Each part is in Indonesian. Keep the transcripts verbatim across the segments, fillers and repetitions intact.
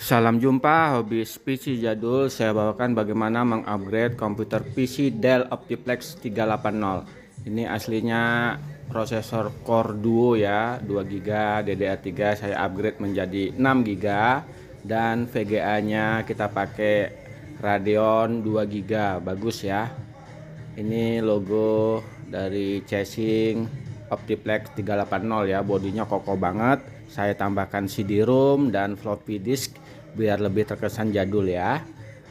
Salam jumpa hobis P C jadul. Saya bawakan bagaimana mengupgrade komputer P C Dell Optiplex tiga delapan nol. Ini aslinya prosesor Core Duo ya, dua giga D D R tiga. Saya upgrade menjadi enam giga dan V G A-nya kita pakai Radeon dua giga. Bagus ya. Ini logo dari casing Optiplex tiga delapan nol ya, bodinya kokoh banget. Saya tambahkan C D-ROM dan floppy disk biar lebih terkesan jadul ya.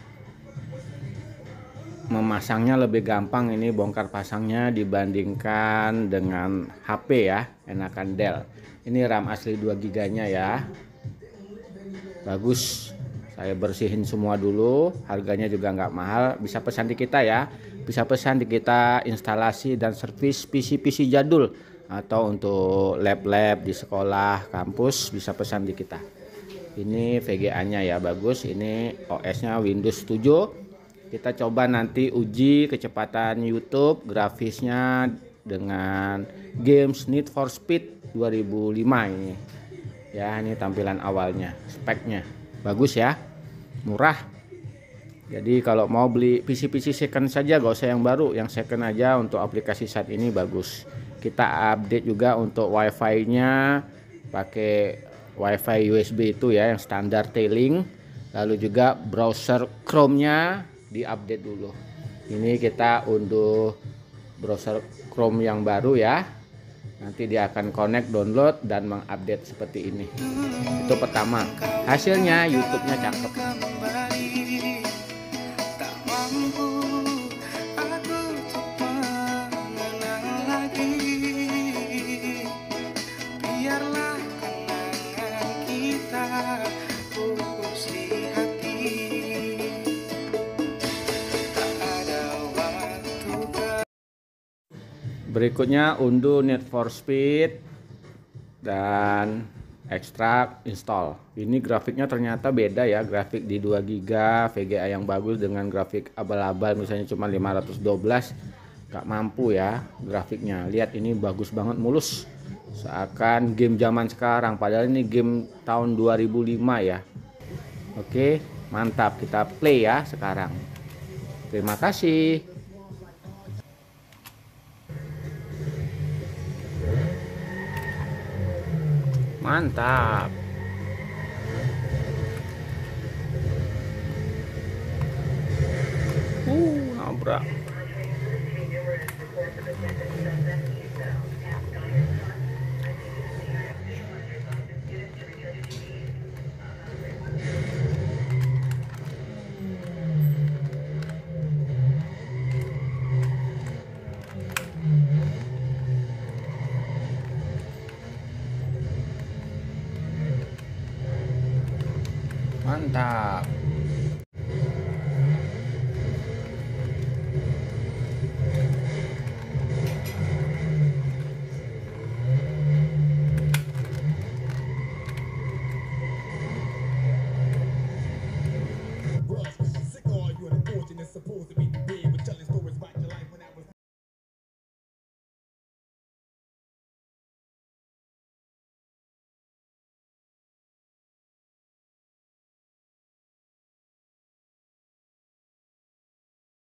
Memasangnya lebih gampang ini, bongkar pasangnya dibandingkan dengan H P ya, enakan Dell. Ini RAM asli dua giga nya ya. Bagus. Saya bersihin semua dulu, harganya juga nggak mahal. Bisa pesan di kita ya, bisa pesan di kita instalasi dan servis P C P C jadul, atau untuk lab-lab di sekolah, kampus bisa pesan di kita. Ini V G A-nya ya, bagus. Ini O S-nya Windows tujuh. Kita coba nanti uji kecepatan YouTube, grafisnya dengan games Need for Speed dua ribu lima ini. Ya, ini tampilan awalnya, speknya. Bagus ya. Murah. Jadi kalau mau beli P C-P C second saja, gak usah yang baru, yang second aja. Untuk aplikasi saat ini bagus. Kita update juga untuk Wi-Fi-nya, pakai Wi-Fi U S B itu ya, yang standar T-Link. Lalu juga browser Chrome-nya diupdate dulu. Ini kita unduh browser Chrome yang baru ya. Nanti dia akan connect, download, dan mengupdate seperti ini. Itu pertama. Hasilnya YouTube-nya cakep. Berikutnya unduh Need for Speed dan ekstrak, install. Ini grafiknya ternyata beda ya, grafik di dua giga V G A yang bagus dengan grafik abal-abal misalnya cuma lima ratus dua belas, gak mampu ya grafiknya. Lihat ini bagus banget, mulus, seakan game zaman sekarang, padahal ini game tahun dua ribu lima ya. Oke, mantap, kita play ya sekarang. Terima kasih. Mantap. Uh, nabrak. Mantap.